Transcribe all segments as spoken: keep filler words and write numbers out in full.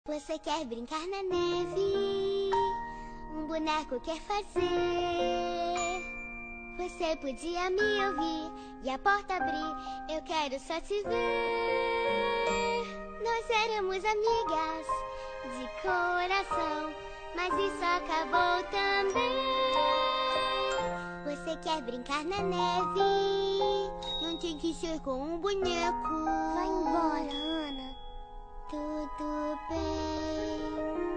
Você quer brincar na neve? Um boneco quer fazer. Você podia me ouvir e a porta abrir. Eu quero só te ver. Nós éramos amigas de coração, mas isso acabou também. Você quer brincar na neve? Não tem que ser com um boneco. Vai embora, Ana. Tudo bem.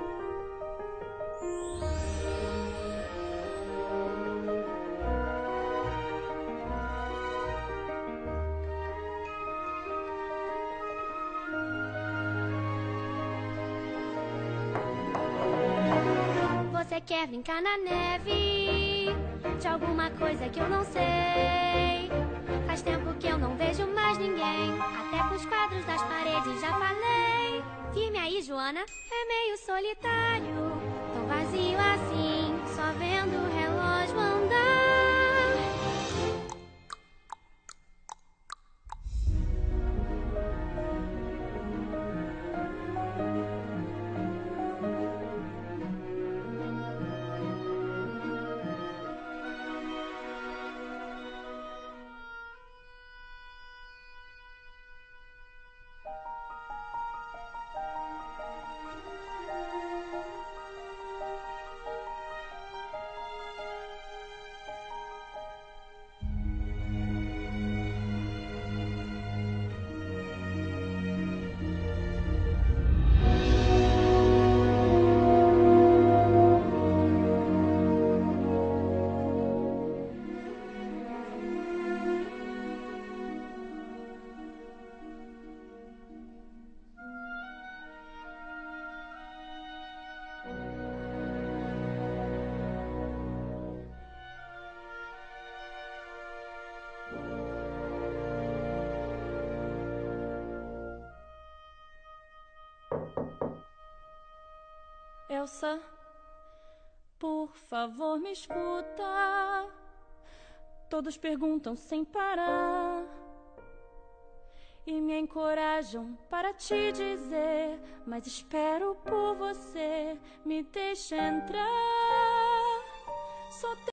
Você quer brincar na neve? De alguma coisa que eu não sei. Faz tempo que eu não vejo mais ninguém. Até com os quadros das paredes já falei. Firme aí, Joana, é meio solitário. Tão vazio assim, só vendo o relógio andar. Elsa, por favor, me escuta. Todos perguntam sem parar e me encorajam para te dizer, mas espero por você, me deixa entrar. Só